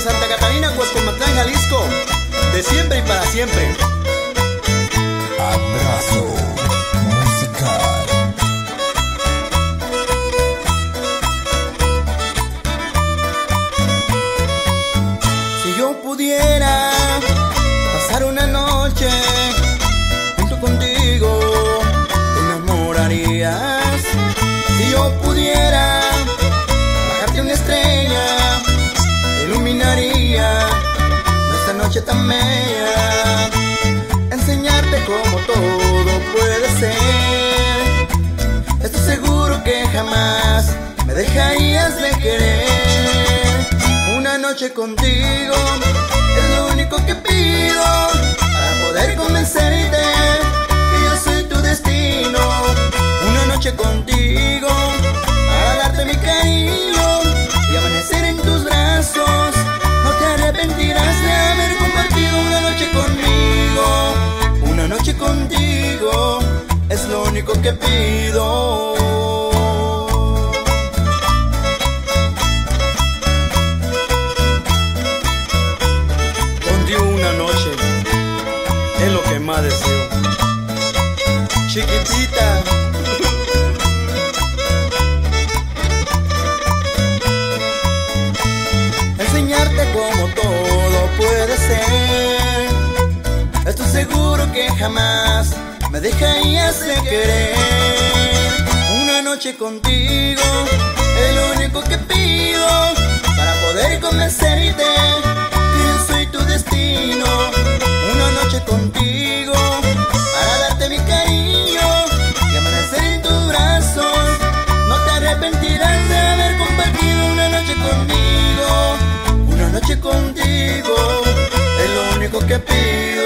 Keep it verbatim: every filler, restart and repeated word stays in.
Santa Catarina, Cuescomatlán, Jalisco, de siempre y para siempre. Abrazo musical. Si yo pudiera pasar una noche junto contigo, te enamorarías. Si yo pudiera bajarte una estrella, te iluminaría nuestra noche tan bella, enseñarte cómo todo puede ser. Estoy seguro que jamás me dejarías de querer. Una noche contigo es lo único que pido para poder convencerte que yo soy tu destino. Una noche contigo para darte mi cariño y amanecer en tus brazos. No te arrepentirás de haber compartido una noche conmigo. Una noche contigo es lo único que pido. Contigo una noche es lo que más deseo, chiquitita. Enseñarte cómo todo puede ser. Estoy seguro que jamás me dejarías de querer. Una noche contigo es lo único que pido para poder convencerte que yo soy tu destino. Una noche contigo para darte mi cariño y amanecer en tus brazos. No te arrepentirás de haber compartido una noche conmigo. Una noche contigo es lo único que pido.